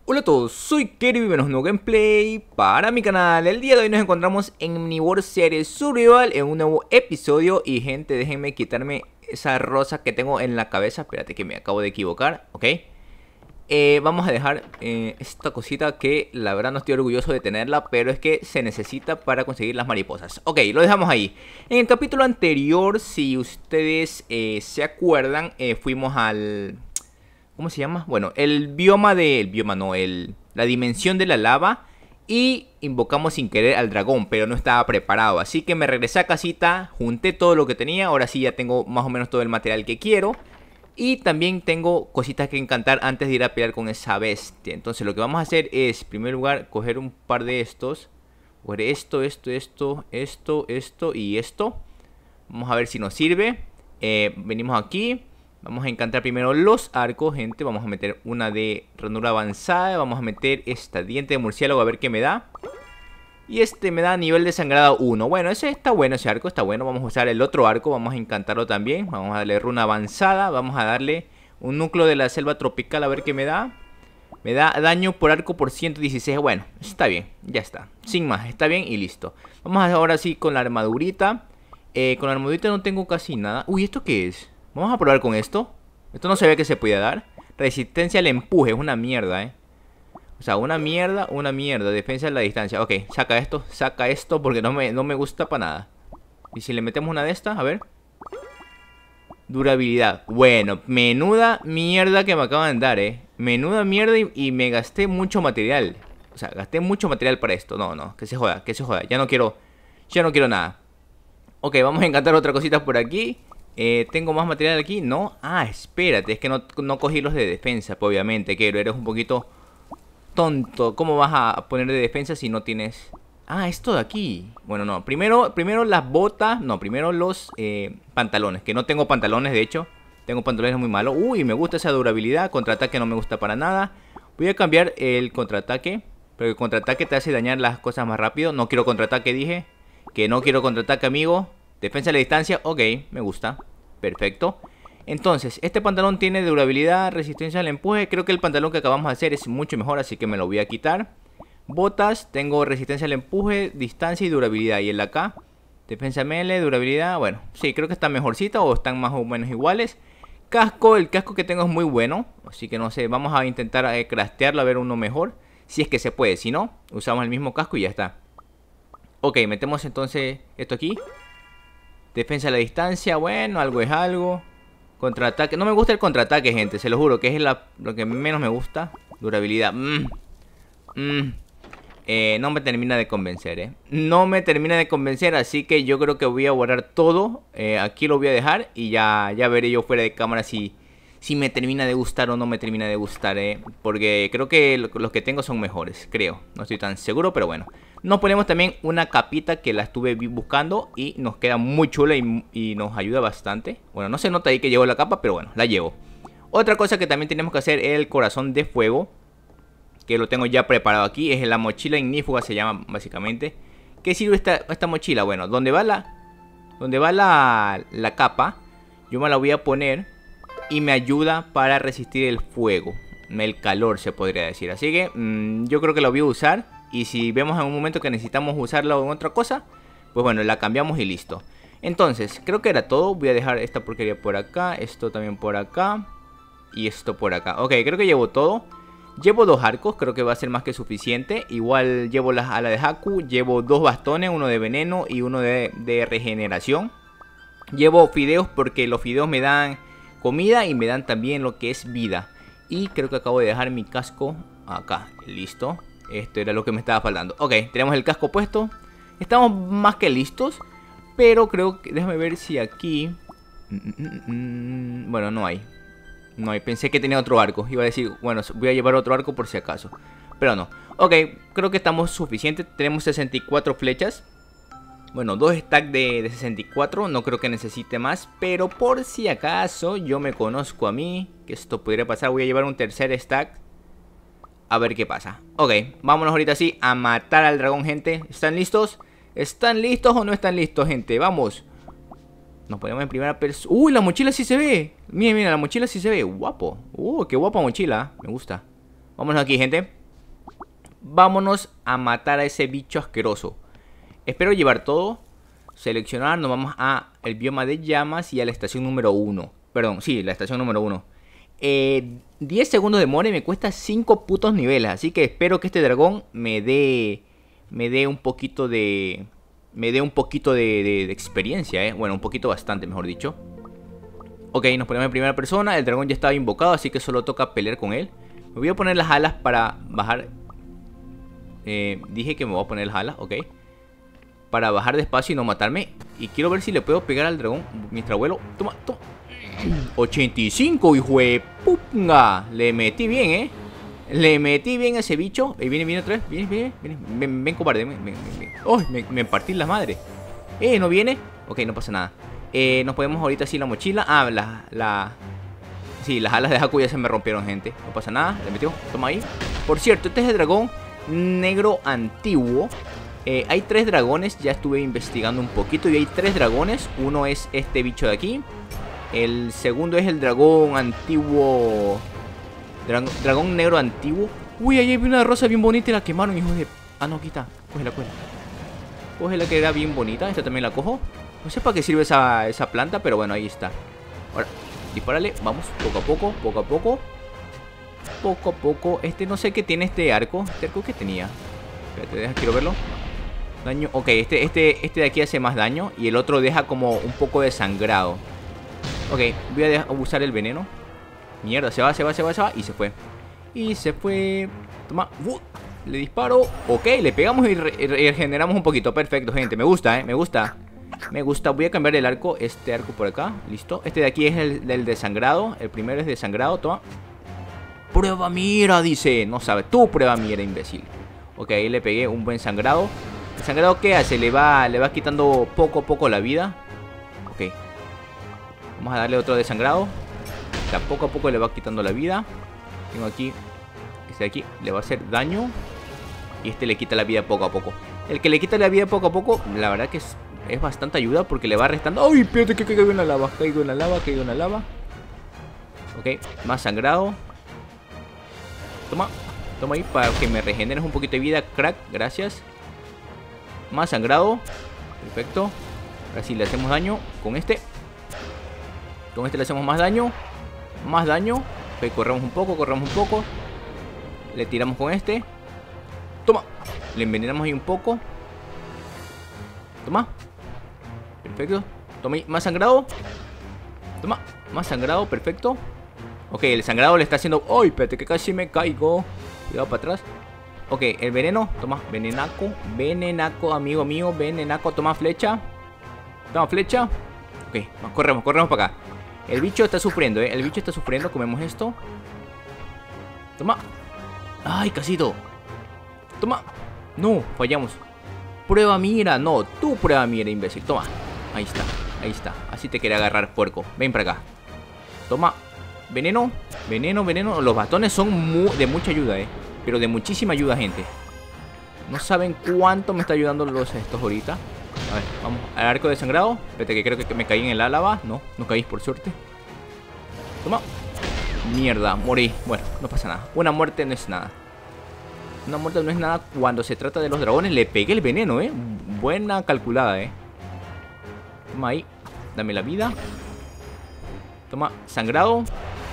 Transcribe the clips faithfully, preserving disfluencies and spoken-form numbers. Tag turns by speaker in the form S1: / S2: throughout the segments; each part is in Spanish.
S1: Hola a todos, soy Kerry y bienvenidos a un nuevo gameplay para mi canal. El día de hoy nos encontramos en Omnivore Series Survival en un nuevo episodio. Y gente, déjenme quitarme esa rosa que tengo en la cabeza. Espérate que me acabo de equivocar, ok. eh, Vamos a dejar eh, esta cosita que la verdad no estoy orgulloso de tenerla, pero es que se necesita para conseguir las mariposas. Ok, lo dejamos ahí. En el capítulo anterior, si ustedes eh, se acuerdan, eh, fuimos al... ¿Cómo se llama? Bueno, el bioma de... El bioma no, el, la dimensión de la lava. Y invocamos sin querer al dragón, pero no estaba preparado. Así que me regresé a casita, junté todo lo que tenía. Ahora sí ya tengo más o menos todo el material que quiero. Y también tengo cositas que encantar antes de ir a pelear con esa bestia. Entonces lo que vamos a hacer es, en primer lugar, coger un par de estos. Coger esto, esto, esto, esto, esto y esto. Vamos a ver si nos sirve. eh, Venimos aquí. Vamos a encantar primero los arcos, gente. Vamos a meter una de ranura avanzada. Vamos a meter esta diente de murciélago a ver qué me da. Y este me da nivel de sangrado uno. Bueno, ese está bueno, ese arco está bueno. Vamos a usar el otro arco, vamos a encantarlo también. Vamos a darle runa avanzada. Vamos a darle un núcleo de la selva tropical a ver qué me da. Me da daño por arco por ciento dieciséis. Bueno, está bien, ya está. Sin más, está bien y listo. Vamos ahora sí con la armadurita. eh, Con la armadurita no tengo casi nada. Uy, ¿esto qué es? Vamos a probar con esto. Esto no se ve que se podía dar. Resistencia al empuje, es una mierda, eh. O sea, una mierda, una mierda. Defensa a la distancia. Ok, saca esto, saca esto porque no me, no me gusta para nada. Y si le metemos una de estas, a ver. Durabilidad. Bueno, menuda mierda que me acaban de dar, eh. Menuda mierda y, y me gasté mucho material. O sea, gasté mucho material para esto. No, no, que se joda, que se joda. Ya no quiero, ya no quiero nada. Ok, vamos a encantar otra cosita por aquí. Eh, ¿Tengo más material aquí? No. Ah, espérate, es que no, no cogí los de defensa, pues, obviamente, que eres un poquito tonto. ¿Cómo vas a poner de defensa si no tienes...? Ah, esto de aquí. Bueno, no, primero, primero las botas. No, primero los eh, pantalones, que no tengo pantalones, de hecho. Tengo pantalones muy malos. Uy, me gusta esa durabilidad. Contraataque no me gusta para nada. Voy a cambiar el contraataque, pero el contraataque te hace dañar las cosas más rápido. No quiero contraataque, dije. Que no quiero contraataque, amigo. Defensa a la distancia, ok, me gusta. Perfecto. Entonces, este pantalón tiene durabilidad, resistencia al empuje. Creo que el pantalón que acabamos de hacer es mucho mejor, así que me lo voy a quitar. Botas, tengo resistencia al empuje, distancia y durabilidad. Y el de acá, defensa melee, durabilidad. Bueno, sí, creo que está mejorcita o están más o menos iguales. Casco, el casco que tengo es muy bueno. Así que no sé, vamos a intentar eh, craftearlo a ver uno mejor. Si es que se puede, si no, usamos el mismo casco y ya está. Ok, metemos entonces esto aquí. Defensa a la distancia, bueno, algo es algo. Contraataque, no me gusta el contraataque, gente, se lo juro, que es la, lo que menos me gusta. Durabilidad, mm, mm. Eh, no me termina de convencer, eh No me termina de convencer, así que yo creo que voy a guardar todo. eh, Aquí lo voy a dejar y ya, ya veré yo fuera de cámara si, si me termina de gustar o no me termina de gustar, eh Porque creo que lo, los que tengo son mejores, creo. No estoy tan seguro, pero bueno. Nos ponemos también una capita que la estuve buscando y nos queda muy chula y, y nos ayuda bastante. Bueno, no se nota ahí que llevo la capa, pero bueno, la llevo. Otra cosa que también tenemos que hacer es el corazón de fuego, que lo tengo ya preparado aquí. Es la mochila ignífuga, se llama básicamente. ¿Qué sirve esta, esta mochila? Bueno, donde va la, donde va la, la capa, yo me la voy a poner y me ayuda para resistir el fuego, el calor se podría decir. Así que mmm, yo creo que la voy a usar. Y si vemos en un momento que necesitamos usarla en otra cosa, pues bueno, la cambiamos y listo. Entonces, creo que era todo. Voy a dejar esta porquería por acá, esto también por acá y esto por acá. Ok, creo que llevo todo. Llevo dos arcos, creo que va a ser más que suficiente. Igual llevo la ala de Haku, llevo dos bastones, uno de veneno y uno de, de regeneración. Llevo fideos porque los fideos me dan comida y me dan también lo que es vida. Y creo que acabo de dejar mi casco acá, listo. Esto era lo que me estaba faltando. Ok, tenemos el casco puesto. Estamos más que listos. Pero creo que... Déjame ver si aquí... Bueno, no hay. No hay. Pensé que tenía otro arco. Iba a decir, bueno, voy a llevar otro arco por si acaso. Pero no. Ok, creo que estamos suficientes. Tenemos sesenta y cuatro flechas. Bueno, dos stacks de, de sesenta y cuatro. No creo que necesite más. Pero por si acaso, yo me conozco a mí, que esto podría pasar. Voy a llevar un tercer stack. A ver qué pasa. Ok, vámonos ahorita sí a matar al dragón, gente. ¿Están listos? ¿Están listos o no están listos, gente? Vamos. Nos ponemos en primera persona. Uy, la mochila sí se ve. Mira, mira, la mochila sí se ve. Guapo. Uh, qué guapa mochila. Me gusta. Vámonos aquí, gente. vámonos a matar a ese bicho asqueroso. Espero llevar todo. Seleccionar, nos vamos a el bioma de llamas y a la estación número uno. Perdón, sí, la estación número uno. eh, diez segundos de mora y me cuesta cinco putos niveles. Así que espero que este dragón me dé Me dé un poquito de Me dé un poquito de, de, de experiencia, eh. Bueno, un poquito bastante, mejor dicho. Ok, nos ponemos en primera persona. El dragón ya estaba invocado, así que solo toca pelear con él. Me voy a poner las alas para bajar. eh, Dije que me voy a poner las alas, ok, para bajar despacio y no matarme. Y quiero ver si le puedo pegar al dragón mientras vuelo. Toma, toma. ochenta y cinco, hijo de puta. Le metí bien, eh. Le metí bien a ese bicho. Ahí viene, viene otra vez. Viene, viene, viene. Ven, ven cobarde. Ven, ven, ven. Oh, me, me partí la madre. Eh, ¿no viene? Ok, no pasa nada. Eh, nos podemos ahorita así la mochila. Ah, la, la... Sí, las alas de Haku ya se me rompieron, gente. No pasa nada. Le metió. Toma ahí. Por cierto, este es el dragón negro antiguo. Eh, hay tres dragones, ya estuve investigando un poquito. Y hay tres dragones, uno es este bicho de aquí. El segundo es el dragón antiguo. Dragón, dragón negro antiguo. Uy, ahí hay una rosa bien bonita y la quemaron, hijos de... Ah, no, aquí está, cógela, cógela. Cógela, que era bien bonita, esta también la cojo. No sé para qué sirve esa, esa planta, pero bueno, ahí está. Ahora, dispárale, vamos, poco a poco, poco a poco. Poco a poco, este no sé qué tiene este arco. ¿Este arco qué tenía? Espérate, deja, quiero verlo. Daño, ok, este, este, este de aquí hace más daño. Y el otro deja como un poco de sangrado. Ok, voy a dejar, usar el veneno. Mierda, se va, se va, se va, se va. Y se fue. Y se fue. Toma, uh, le disparo. Ok, le pegamos y re regeneramos un poquito. Perfecto, gente, me gusta, eh, me gusta. Me gusta, voy a cambiar el arco. Este arco por acá, listo. Este de aquí es el del desangrado. El primero es desangrado, toma. Prueba mira, dice. No sabe, tú prueba mira, imbécil. Ok, ahí le pegué un buen sangrado. ¿El sangrado qué hace? Le va, le va quitando poco a poco la vida. Ok. Vamos a darle otro desangrado. O sea, poco a poco le va quitando la vida. Tengo aquí. Este de aquí le va a hacer daño. Y este le quita la vida poco a poco. El que le quita la vida poco a poco, la verdad que es, es bastante ayuda porque le va restando. ¡Ay, espérate que caigo en la lava! Caigo en la lava, caigo en la lava. Ok, más sangrado. Toma, toma ahí para que me regeneres un poquito de vida, crack, gracias. Más sangrado. Perfecto. Ahora sí le hacemos daño con este. Con este le hacemos más daño. Más daño. Ok, corremos un poco, corremos un poco. Le tiramos con este. Toma. Le envenenamos ahí un poco. Toma. Perfecto. Toma ahí, más sangrado. Toma, más sangrado, perfecto. Ok, el sangrado le está haciendo... ¡Ay, espérate que casi me caigo! Cuidado para atrás. Ok, el veneno. Toma, venenaco. Venenaco, amigo mío. Venenaco, toma flecha. Toma flecha. Ok, corremos, corremos para acá. El bicho está sufriendo, eh. El bicho está sufriendo. Comemos esto. Toma. ¡Ay, casito! Toma. No, fallamos. Prueba mira. No, tú prueba mira, imbécil. Toma. Ahí está, ahí está. Así te quería agarrar, puerco. Ven para acá. Toma. Veneno, veneno, veneno. Los bastones son mu de mucha ayuda, eh. Pero de muchísima ayuda, gente. No saben cuánto me está ayudando los estos ahorita. A ver, vamos al arco de sangrado. Espérate que creo que me caí en el lava. No, no caí por suerte. Toma. Mierda, morí. Bueno, no pasa nada. Una muerte no es nada. Una muerte no es nada cuando se trata de los dragones. Le pegué el veneno, eh. Buena calculada, eh. Toma ahí. Dame la vida. Toma sangrado.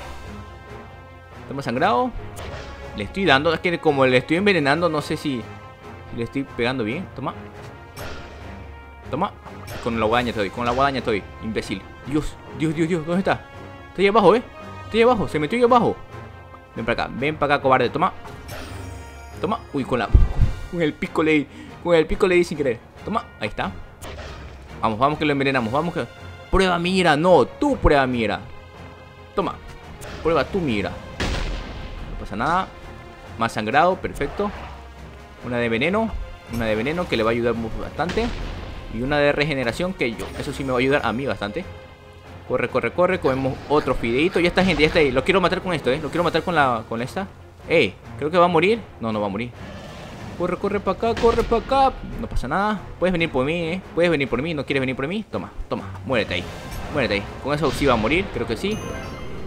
S1: Toma sangrado. Le estoy dando. Es que como le estoy envenenando, no sé si, si le estoy pegando bien. Toma. Toma. Con la guadaña estoy. Con la guadaña estoy. Imbécil. Dios. Dios, Dios, Dios. ¿Dónde está? Estoy ahí abajo, eh. Estoy ahí abajo. Se metió ahí abajo. Ven para acá. Ven para acá, cobarde. Toma. Toma. Uy, con la... Con el pico le di. Con el pico le di sin querer. Toma. Ahí está. Vamos, vamos que lo envenenamos. Vamos que... Prueba mira. No, tú prueba mira. Toma. Prueba tú mira. No pasa nada. Más sangrado, perfecto. Una de veneno. Una de veneno que le va a ayudar bastante. Y una de regeneración que yo, eso sí me va a ayudar a mí bastante. Corre, corre, corre. Comemos otro fideito. Ya está, gente, ya está ahí. Lo quiero matar con esto, eh. Lo quiero matar con la, con esta. Ey, creo que va a morir. No, no va a morir. Corre, corre para acá, corre para acá. No pasa nada. Puedes venir por mí, eh. Puedes venir por mí. ¿No quieres venir por mí? Toma, toma. Muérete ahí. Muérete ahí. Con eso sí va a morir, creo que sí.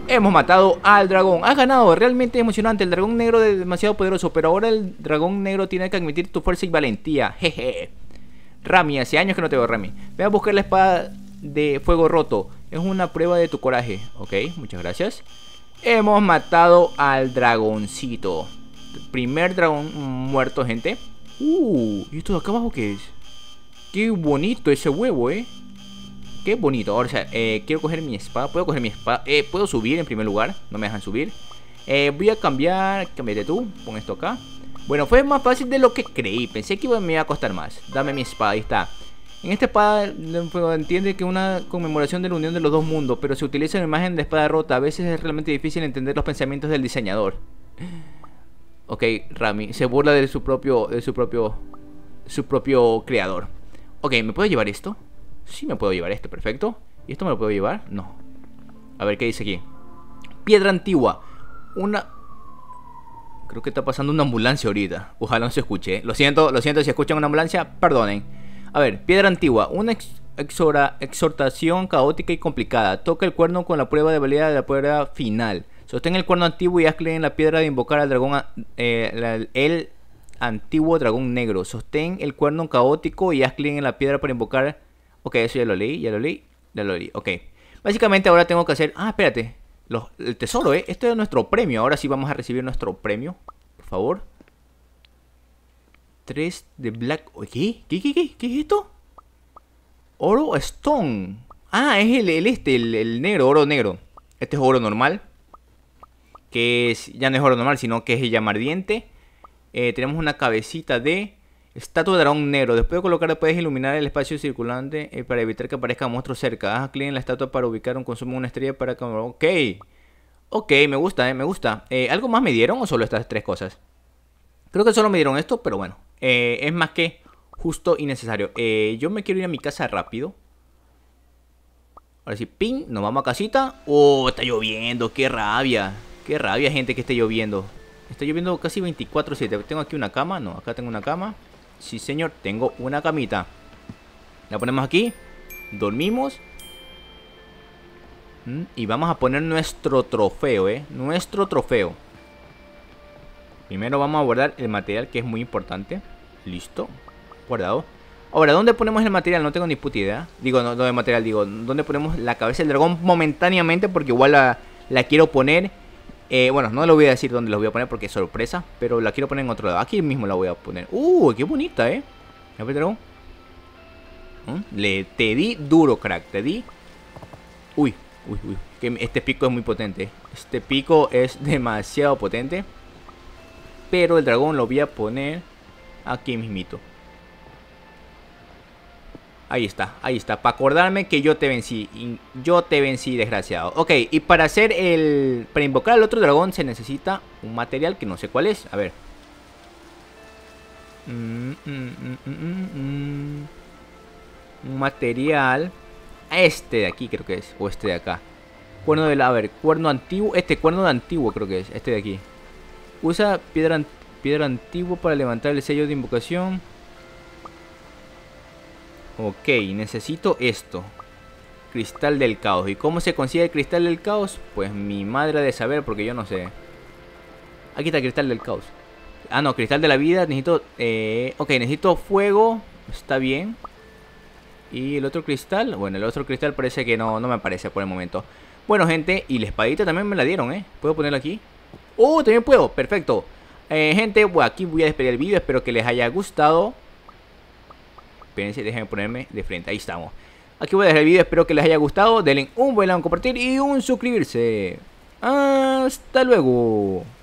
S1: Hemos matado al dragón. Has ganado, realmente emocionante. El dragón negro es demasiado poderoso, pero ahora el dragón negro tiene que admitir tu fuerza y valentía. Jeje. Rami, hace años que no te veo, Rami. Ve a buscar la espada de fuego roto. Es una prueba de tu coraje. Ok, muchas gracias. Hemos matado al dragoncito. Primer dragón muerto, gente. Uh, ¿y esto de acá abajo qué es? Qué bonito ese huevo, eh. Qué bonito. Ahora, o sea, eh, quiero coger mi espada. Puedo coger mi espada. Eh, puedo subir en primer lugar. No me dejan subir. Eh, voy a cambiar. Cámbiate tú. Pon esto acá. Bueno, fue más fácil de lo que creí. Pensé que me iba a costar más. Dame mi espada. Ahí está. En esta espada entiende que es una conmemoración de la unión de los dos mundos, pero se utiliza una imagen de espada rota. A veces es realmente difícil entender los pensamientos del diseñador. Ok, Rami se burla de su propio, de su propio, su propio creador. Ok, ¿me puedo llevar esto? Sí, me puedo llevar esto, perfecto. ¿Y esto me lo puedo llevar? No. A ver, ¿qué dice aquí? Piedra antigua. Una... Creo que está pasando una ambulancia ahorita. Ojalá no se escuche. Lo siento, lo siento si escuchan una ambulancia, perdonen. A ver, piedra antigua. Una ex exora exhortación caótica y complicada. Toca el cuerno con la prueba de validad de la prueba final. Sostén el cuerno antiguo y haz clic en la piedra de invocar al dragón, eh, la, el antiguo dragón negro. Sostén el cuerno caótico y haz clic en la piedra para invocar. Ok, eso ya lo leí, ya lo leí, ya lo leí. Ok. Básicamente ahora tengo que hacer... Ah, espérate. Los, el tesoro, ¿eh? Este es nuestro premio. Ahora sí vamos a recibir nuestro premio. Por favor. Tres de Black... ¿Qué? ¿Qué, qué, qué? ¿Qué es esto? Oro Stone. Ah, es el, el este, el, el negro, oro negro. Este es oro normal. Que es, ya no es oro normal, sino que es llama ardiente. Eh, tenemos una cabecita de estatua de dragón negro. Después de colocarla puedes iluminar el espacio circulante eh, para evitar que aparezca monstruos cerca. Haz clic en la estatua para ubicar un consumo de una estrella para... Ok. Ok, me gusta, eh, me gusta. Eh, ¿Algo más me dieron o solo estas tres cosas? Creo que solo me dieron esto, pero bueno. Eh, es más que justo y necesario. Eh, yo me quiero ir a mi casa rápido. Ahora sí, ping, nos vamos a casita. Oh, está lloviendo, qué rabia. Qué rabia, gente, que esté lloviendo. Está lloviendo casi veinticuatro siete. Tengo aquí una cama, no, acá tengo una cama. Sí, señor, tengo una camita. La ponemos aquí. Dormimos. Mm, y vamos a poner nuestro trofeo, eh. Nuestro trofeo. Primero vamos a guardar el material, que es muy importante. Listo, guardado. Ahora, ¿dónde ponemos el material? No tengo ni puta idea. Digo, no, no de material, digo, ¿dónde ponemos la cabeza del dragón momentáneamente? Porque igual la, la quiero poner. Eh, bueno, no lo voy a decir dónde la voy a poner porque es sorpresa. Pero la quiero poner en otro lado. Aquí mismo la voy a poner. ¡Uh! ¡Qué bonita, eh! A ver, dragón. ¿Mm? Le, te di duro, crack. Te di... Uy, uy, uy. Que este pico es muy potente. Este pico es demasiado potente. Pero el dragón lo voy a poner aquí mismito. Ahí está, ahí está. Para acordarme que yo te vencí. Yo te vencí, desgraciado. Ok, y para hacer el... Para invocar al otro dragón se necesita un material que no sé cuál es. A ver. Mm, mm, mm, mm, mm, mm. Un material. Este de aquí creo que es. O este de acá. Cuerno de la... A ver, cuerno antiguo. Este cuerno de antiguo creo que es. Este de aquí. Usa piedra, piedra antigua para levantar el sello de invocación. Ok, necesito esto. Cristal del caos. ¿Y cómo se consigue el cristal del caos? Pues mi madre ha de saber porque yo no sé. Aquí está el cristal del caos. Ah, no, cristal de la vida. Necesito... Eh, ok, necesito fuego. Está bien. Y el otro cristal. Bueno, el otro cristal parece que no, no me aparece por el momento. Bueno, gente, y la espadita también me la dieron, ¿eh? ¿Puedo ponerla aquí? ¡Oh, también puedo! Perfecto. Eh, gente, bueno, aquí voy a despedir el vídeo. Espero que les haya gustado. Espérense, déjenme ponerme de frente. Ahí estamos. Aquí voy a dejar el vídeo. Espero que les haya gustado. Denle un buen like, un compartir y un suscribirse. Hasta luego.